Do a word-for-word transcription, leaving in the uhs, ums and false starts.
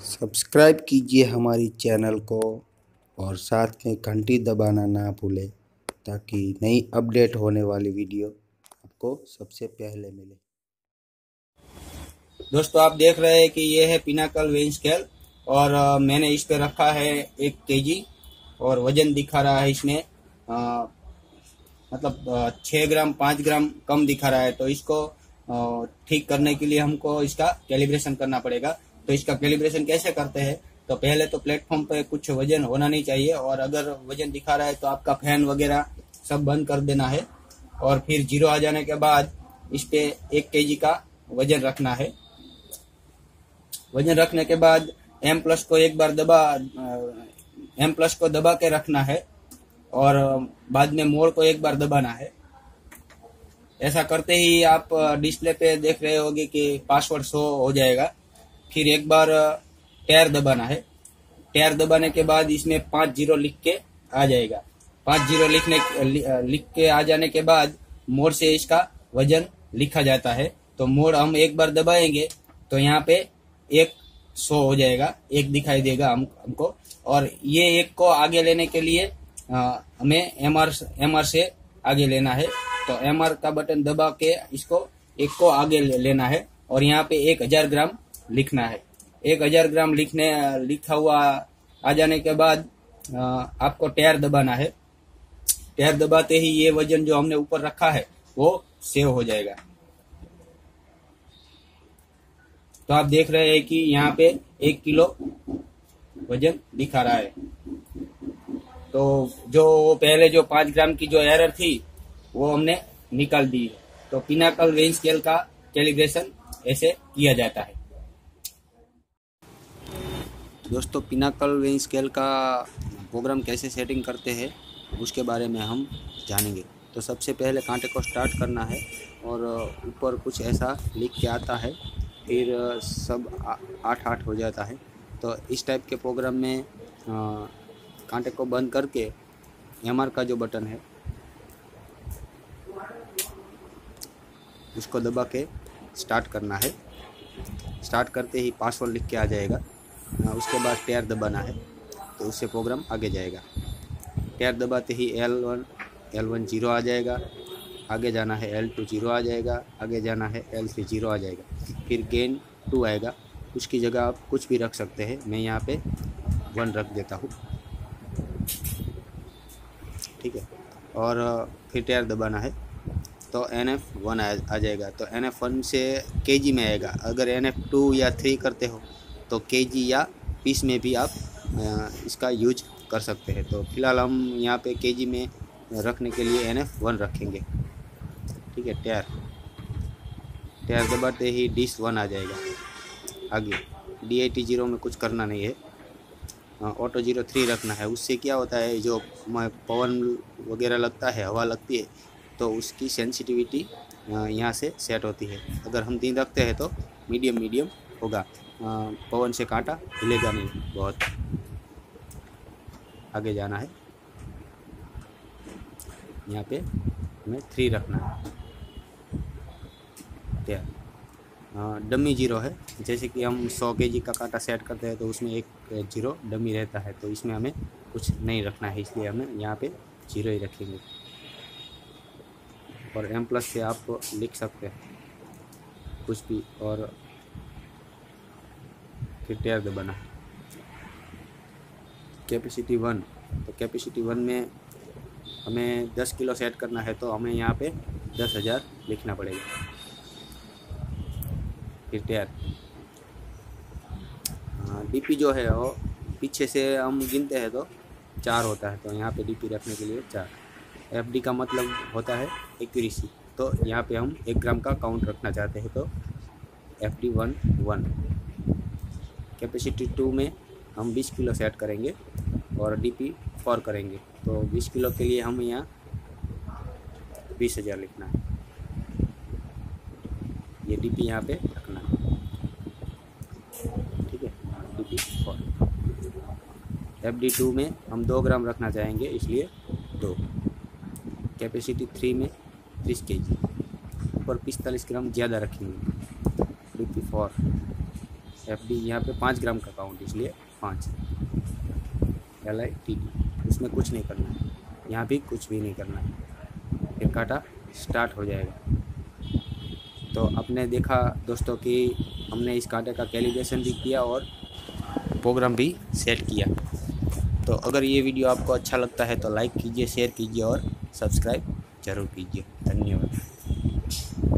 Subscribe कीजिए हमारी channel को और साथ में घंटी दबाना ना भूलें ताकि नई अपडेट होने वाली वीडियो आपको सबसे पहले मिले। दोस्तों आप देख रहे हैं कि ये है पिनाकल वेइंग स्केल और आ, मैंने इस पे रखा है एक केजी और वजन दिखा रहा है इसमें आ, मतलब छः ग्राम पाँच ग्राम कम दिखा रहा है। तो इसको ठीक करने के लिए हमको इसका कैलिब्रेशन करना पड़ेगा। तो इसका कैलिब्रेशन कैसे करते हैं, तो पहले तो प्लेटफॉर्म पे कुछ वजन होना नहीं चाहिए और अगर वजन दिखा रहा है तो आपका फैन वगैरह सब बंद कर देना है और फिर जीरो आ जाने के बाद इस पे एक केजी का वजन रखना है। वजन रखने के बाद एम प्लस को एक बार दबा एम प्लस को दबा के रखना है और बाद में मोड़ को एक बार दबाना है। ऐसा करते ही आप डिस्प्ले पे देख रहे होगे कि पासवर्ड शो हो जाएगा। फिर एक बार टायर दबाना है। टायर दबाने के बाद इसमें पाँच जीरो लिख के आ जाएगा। पाँच जीरो लिखने लिख के आ जाने के बाद मोड़ से इसका वजन लिखा जाता है। तो मोड़ हम एक बार दबाएंगे तो यहाँ पे एक शो हो जाएगा, एक दिखाई देगा हम हमको। और ये एक को आगे लेने के लिए आ, हमें एमआर एमआर से आगे लेना है। तो एमआर का बटन दबा के इसको एक को आगे ले लेना है और यहाँ पे एक हजार ग्राम लिखना है। एक हजार ग्राम लिखने लिखा हुआ आ जाने के बाद आ, आपको टायर दबाना है। टायर दबाते ही ये वजन जो हमने ऊपर रखा है वो सेव हो जाएगा। तो आप देख रहे हैं कि यहाँ पे एक किलो वजन दिखा रहा है। तो जो पहले जो पाँच ग्राम की जो एरर थी वो हमने निकाल दी है। तो पिनाकल वेइंग स्केल का कैलिब्रेशन ऐसे किया जाता है। दोस्तों पिनाकल वेइंग स्केल का प्रोग्राम कैसे सेटिंग करते हैं उसके बारे में हम जानेंगे। तो सबसे पहले कांटे को स्टार्ट करना है और ऊपर कुछ ऐसा लिख के आता है, फिर सब आठ आठ हो जाता है। तो इस टाइप के प्रोग्राम में आ, कांटे को बंद करके एमआर का जो बटन है उसको दबा के स्टार्ट करना है। स्टार्ट करते ही पासवर्ड लिख के आ जाएगा। उसके बाद टायर दबाना है तो उससे प्रोग्राम आगे जाएगा। टायर दबाते ही L one L one zero आ जाएगा, आगे जाना है एल टू जीरो आ जाएगा, आगे जाना है एल थ्री जीरो आ जाएगा, फिर गेन टू आएगा। उसकी जगह आप कुछ भी रख सकते हैं, मैं यहाँ पे वन रख देता हूँ, ठीक है। और फिर टायर दबाना है तो एन एफ वन आ जाएगा। तो एन एफ वन से केजी में आएगा। अगर एन एफ टू या थ्री करते हो तो केजी या पीस में भी आप इसका यूज कर सकते हैं। तो फिलहाल हम यहाँ पे केजी में रखने के लिए एन एफ वन रखेंगे, ठीक है। टायर टायर दबाते ही डिस वन आ जाएगा। आगे डी ए टी जीरो में कुछ करना नहीं है, ऑटो जीरो थ्री रखना है। उससे क्या होता है, जो पवन वगैरह लगता है, हवा लगती है, तो उसकी सेंसिटिविटी यहाँ से सेट होती है। अगर हम तीन रखते हैं तो मीडियम मीडियम होगा, पवन से कांटा हिलेगा नहीं बहुत। आगे जाना है, यहाँ पे हमें थ्री रखना है। क्या डमी जीरो है, जैसे कि हम सौ केजी का कांटा सेट करते हैं तो उसमें एक जीरो डमी रहता है, तो इसमें हमें कुछ नहीं रखना है, इसलिए हमें यहाँ पे जीरो ही रखेंगे। और एम प्लस से आप लिख सकते हैं कुछ भी और फिर टायर दबाना। कैपेसिटी वन, तो कैपेसिटी वन में हमें दस किलो सेट करना है तो हमें यहाँ पे दस हज़ार लिखना पड़ेगा। फिर टायर डीपी जो है वो पीछे से हम गिनते हैं तो चार होता है, तो यहाँ पे डीपी रखने के लिए चार। एफडी का मतलब होता है एक्यूरेसी, तो यहाँ पे हम एक ग्राम का काउंट रखना चाहते हैं तो FD one one. Capacity two में हम बीस किलो सेट करेंगे और डीपी फोर करेंगे, तो बीस किलो के लिए हम यहाँ बीस हज़ार लिखना है। ये डीपी यहाँ पे रखना है, ठीक है। DP four. एफडी टू में हम दो ग्राम रखना चाहेंगे, इसलिए दो। कैपेसिटी थ्री में तीस के जी, ऊपर पिस्तालीस ग्राम ज़्यादा रखेंगे। डीपी फोर एफ डी यहाँ पे पाँच ग्राम का काउंट, इसलिए पाँच। एल आई टी डी, इसमें कुछ नहीं करना है, यहाँ भी कुछ भी नहीं करना है, फिर काटा स्टार्ट हो जाएगा। तो आपने देखा दोस्तों कि हमने इस कांटे का कैलिब्रेशन भी किया और प्रोग्राम भी सेट किया। तो अगर ये वीडियो आपको अच्छा लगता है तो लाइक कीजिए, शेयर कीजिए और सब्सक्राइब ज़रूर कीजिए। धन्यवाद।